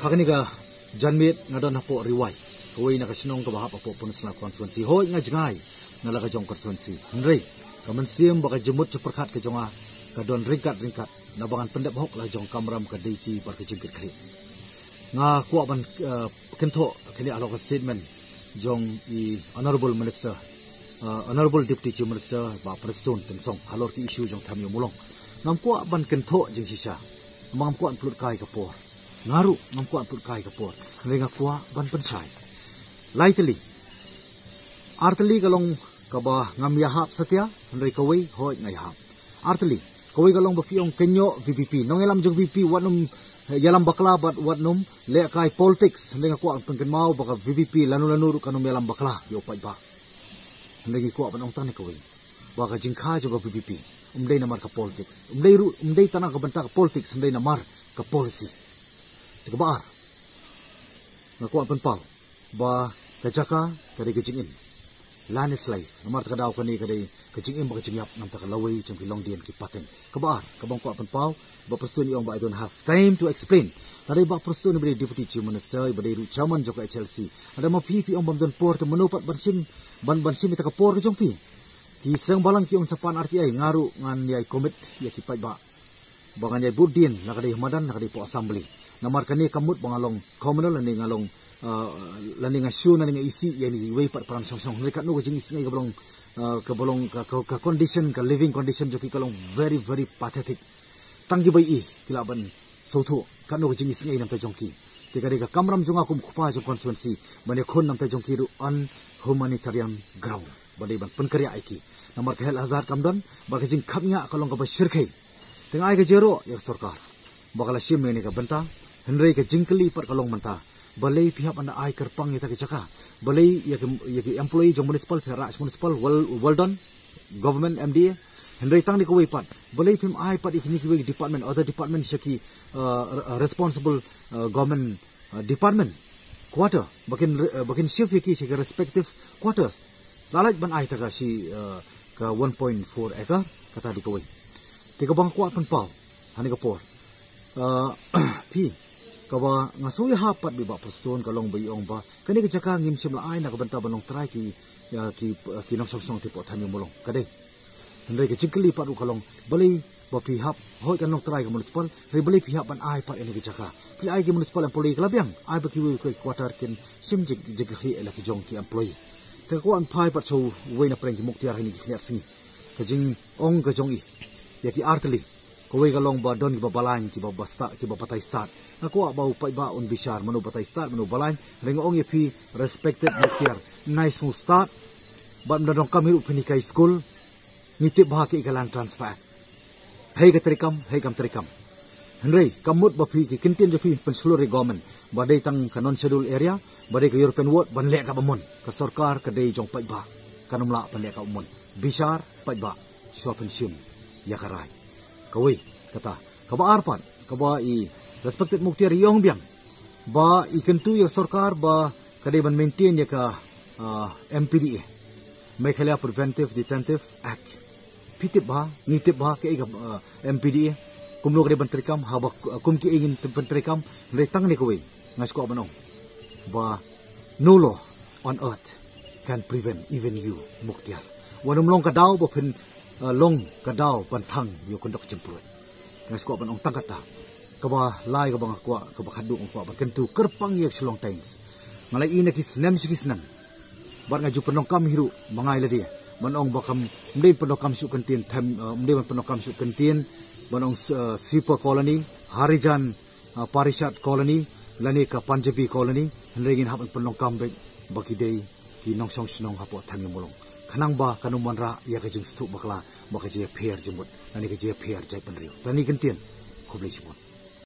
hakani ka janmit ngadon hapo riwai kawai na kasinong ka bahap apo punsna konstituensi hoi nga jangai nala ka jong konstituensi nrei kaman siam baka jemut ceperkat ke jonga ka don ringkat na bangan pendep hok la jong kamram ka deiti par ke jingkit kri nga kwa ban kento kini alok statement jong i honorable minister honorable deputy chief minister ba preston tensong halor ki issue jong tham yo mulong ngam kwa ban kento jing sisa mam kwa plut kai ka por ngaru ngam kwa plut kai ka por lenga kwa ban pensai laiteli arteli kalong kaba ngam yahap satya ndai kawai hoi ngai hap arteli kawai kalong bapiong kenyo VPP nongelam jong VP wanum yalam bakla bat watnum le kai politics lenga kwa pengken mau baka VPP lanu kanum yalam bakla yo pai ba ndai kwa ban ong tane kawai baka jingkha jo VPP umdai namar ka politics umdai tanah ka banta ka politics umdai namar ka policy tikabar ngakwa pan pau ba kajaka kare kejingin lanis life namar ta daw kani kare kejingin ba kejingyap nam ta lawai jong kilong dian ki paten kabar kabang kwa pan pau ba person yong ba I don't have time to explain tadi ba person ni deputy chief minister ba ru chairman jok HLC ada ma PP ong bam don por te menupat bansim ta ka por ke jong pi ki sang balang ki on sapan RTI ngaru ngan yai komit ya ki pai ba bangan yai budin nakadi hamadan nakadi po assembly namar kani kamut bangalong communal ni ngalong lani ngasu na nga isi yani way pat parang song mereka no jing isi ka bolong ka condition ka living condition jo ki kalong very pathetic tanggi bai I kilaban sotho ka no jing isi nam ta jongki tikari ka kamram jonga kum khupa jo constituency bane khon nam ta jongki ru un humanitarian ground badai ban penkarya aiki namar ka hel hazard kamdan ba ka jing khapnya kalong ka ba shirkai tengai ka jero ya sarkar bakala sim ne ka banta henrei ka jingkeli par kalong manta balai pihak anda ai kerpang kita ke caka balai ya ke employee jong municipal pihak municipal well done government MDA henrei tang di kawai pat balai pim ai pat ikini kiwi department other department syaki responsible government department quarter bakin shift yaki syaki respective quarters lalaj ban ai taka si ka 1.4 acre kata di kawai tiga bang kuat pen pau hani ka por pi kawa ngasoi hapat bi ba poston kalong bai ong ba kani ke jaka ngim sim la ai na ka banta banong trai ki nong song tipo thanyo molong kade ndai ke jingkeli paru kalong balai ba pi hap hoi kan nong trai ka municipal re balai pi hap ban ai pa ini ke jaka pi ai ke municipal employee klabyang ai ba ki wi ko quarter kin sim jig hi ela ki jong ki employee te ko an phai pa chu we na preng ki muktiar ni ki sing ka jing ong ka jong I ya ki arteli ko we kalong ba don ki ba balan ki ba basta ki ba patay start ako ba upay ba on bishar manu patay start manu balan ring ong yepi respected muktiar nice mu start ba mdadong kami ru pinikai school ngitip ba ki ikalan transfer hey ka trikam henrei kamut ba pi ki kintin jo pi pensulur government ba dei tang kanon schedule area ba dei ka European ward ban le ka bamon ka sarkar ka dei jong pai ba kanumla pan le ka umon bishar pai ba so pensiun ya karai kawai kata kaba arpan kaba I respected muktiar yong biang ba ikentu ya sarkar ba kadai ban maintain ya ka MPDA Meghalaya Preventive Detentive Act pitip ba ngitip ba ke MPDA kumlo kadai ban trikam haba kum ki ingin ban trikam retang ni kawai ngasko banong ba no law on earth can prevent even you muktiar wanum long kadau ba pin long kadau pantang yo kondok jemput ngasko banong tangkata kaba lai ka bang kwa ka bakadu ang kwa kentu kerpang yak selong times malai ina kisnam sikisnam bar ngaju penong kam hiru mangai la dia manong bakam mdei penong kam su kentin tham mdei penong kam su kentin manong Sipa colony Harijan Parishat colony lani ka Punjabi colony hendengin hapan penong kam be baki dei ki nong song snong hapo thang molong khanang ba kanuman ra ya ka jing stu bakla baka je pher jumut lani ka je pher jai penriu tani kentin khoblei sibon